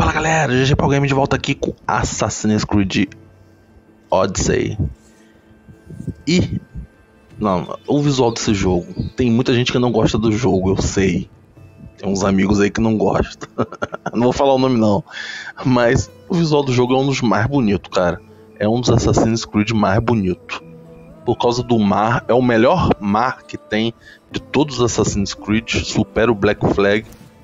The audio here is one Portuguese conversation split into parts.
Fala galera, GG Paul Game de volta aqui com Assassin's Creed Odyssey. E não, o visual desse jogo, tem muita gente que não gosta do jogo, eu sei. Tem uns amigos aí que não gostam. Não vou falar o nome não, mas o visual do jogo é um dos mais bonitos, cara. É um dos Assassin's Creed mais bonitos. Por causa do mar, é o melhor mar que tem de todos os Assassin's Creed, supera o Black Flag.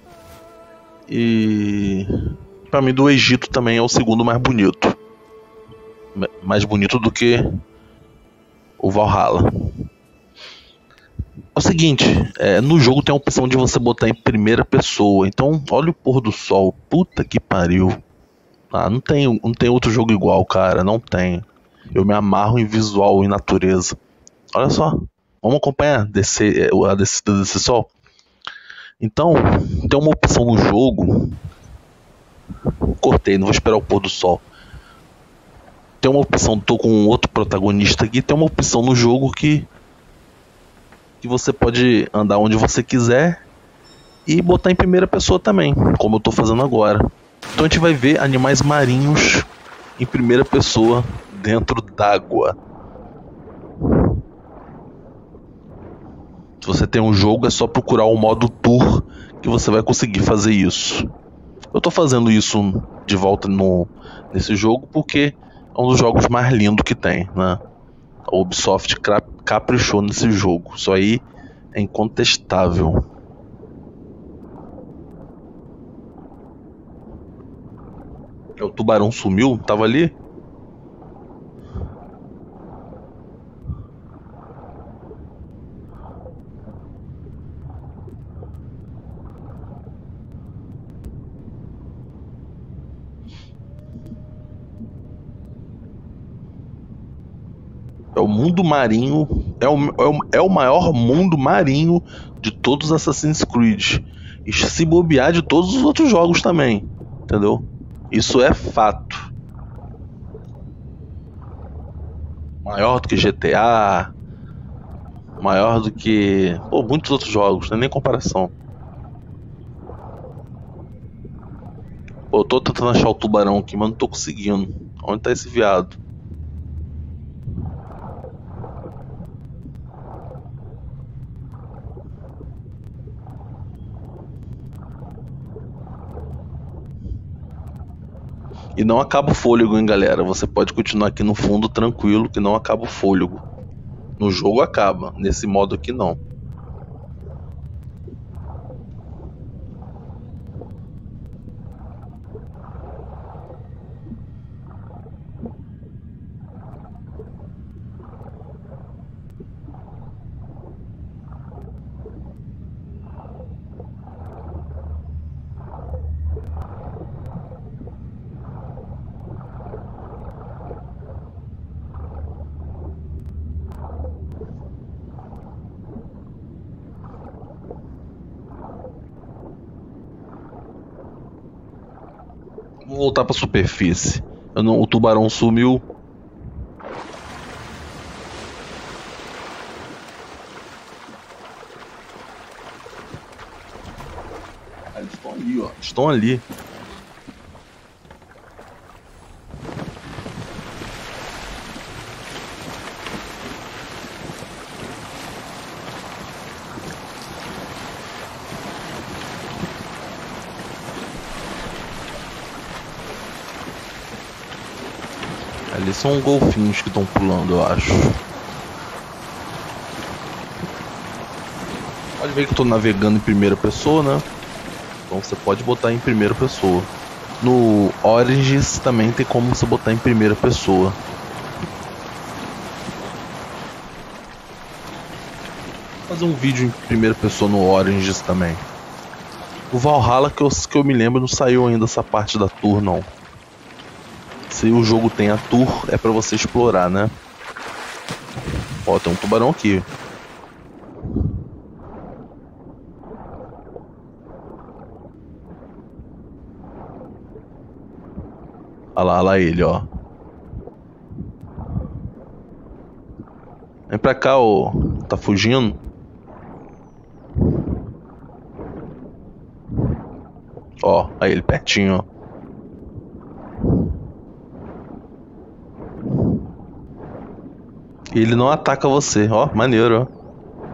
E pra mim do Egito também é o segundo mais bonito. Mais bonito do que o Valhalla. É o seguinte, no jogo tem a opção de você botar em primeira pessoa. Então olha o pôr do sol, puta que pariu. Não tem outro jogo igual, cara, não tem. Eu me amarro em visual e natureza. Olha só, vamos acompanhar a descida desse sol. Então, tem uma opção no jogo. Cortei, não vou esperar o pôr do sol. Tem uma opção, tô com outro protagonista aqui. Tem uma opção no jogo que você pode andar onde você quiser e botar em primeira pessoa também, como eu tô fazendo agora. Então a gente vai ver animais marinhos em primeira pessoa dentro d'água. Se você tem um jogo, é só procurar o modo Tour que você vai conseguir fazer isso. Eu tô fazendo isso de volta nesse jogo porque é um dos jogos mais lindos que tem, né? A Ubisoft caprichou nesse jogo. Isso aí é incontestável. O tubarão sumiu? Tava ali? É o mundo marinho, é o maior mundo marinho de todos os Assassin's Creed. E se bobear de todos os outros jogos também, entendeu? Isso é fato. Maior do que GTA, maior do que muitos outros jogos, não tem nem comparação. Eu tô tentando achar o tubarão aqui, mas não tô conseguindo. Onde tá esse viado? E não acaba o fôlego, hein, galera? Você pode continuar aqui no fundo tranquilo, que não acaba o fôlego. No jogo acaba, nesse modo aqui não. Vou voltar pra superfície. O tubarão sumiu. Eles estão ali, ó. Estão ali. Ali são golfinhos que estão pulando, eu acho. Pode ver que eu tô navegando em primeira pessoa, né? Então você pode botar em primeira pessoa. No Origins também tem como você botar em primeira pessoa. Vou fazer um vídeo em primeira pessoa no Origins também. O Valhalla, que eu me lembro, não saiu ainda essa parte da tour, não. Se o jogo tem a tour, é pra você explorar, né? Ó, tem um tubarão aqui. Olha lá ele, ó. Vem pra cá, ô. Tá fugindo? Ó, aí ele pertinho, ó. E ele não ataca você, ó, maneiro, ó.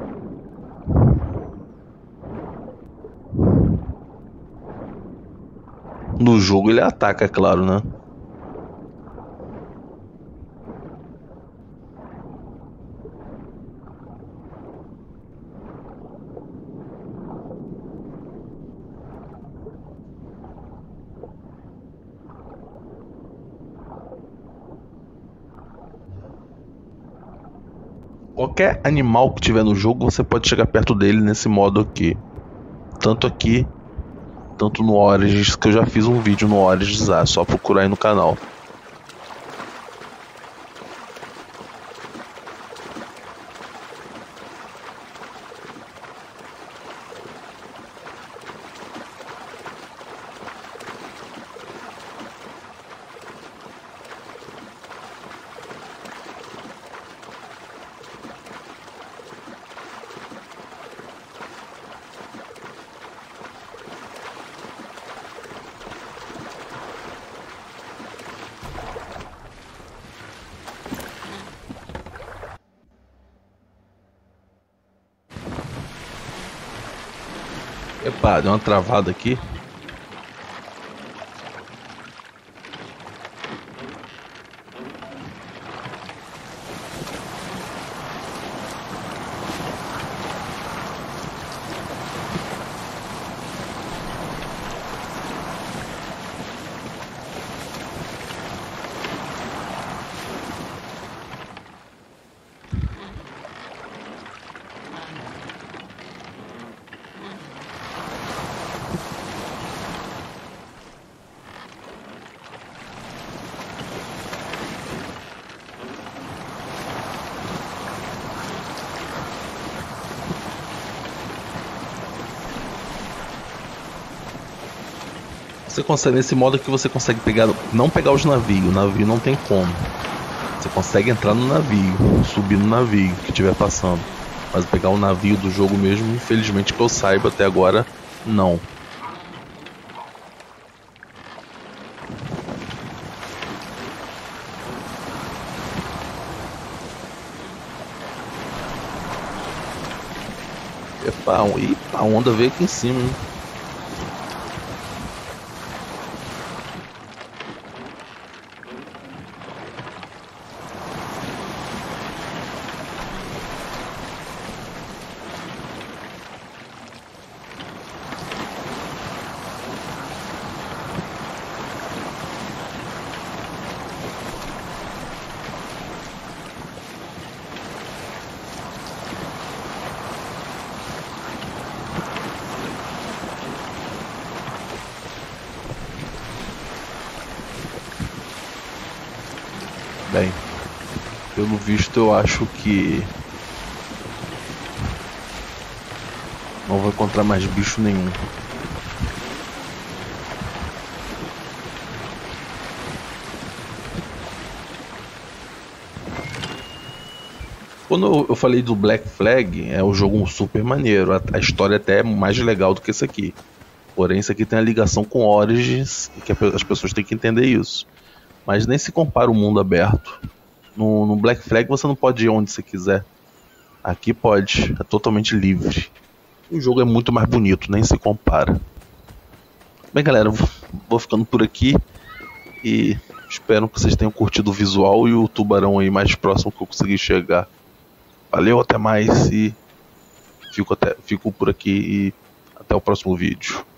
No jogo ele ataca, é claro, né? Qualquer animal que tiver no jogo, você pode chegar perto dele nesse modo aqui. Aqui, tanto no Origins, que eu já fiz um vídeo no Origins, é só procurar aí no canal. Epa, deu uma travada aqui. Você consegue, nesse modo aqui você consegue pegar, não pegar os navios, o navio não tem como. Você consegue entrar no navio, subir no navio que estiver passando. Mas pegar o navio do jogo mesmo, infelizmente que eu saiba até agora, não. Epa, a onda veio aqui em cima, hein? Bem, pelo visto eu acho que não vou encontrar mais bicho nenhum. Quando eu falei do Black Flag, é um jogo super maneiro, a história até é mais legal do que esse aqui. Porém, esse aqui tem a ligação com Origins, que as pessoas têm que entender isso. Mas nem se compara o mundo aberto. No Black Flag você não pode ir onde você quiser. Aqui pode, é totalmente livre. O jogo é muito mais bonito, nem se compara. Bem, galera, vou ficando por aqui e espero que vocês tenham curtido o visual e o tubarão aí mais próximo que eu consegui chegar. Valeu, até mais e fico por aqui e até o próximo vídeo.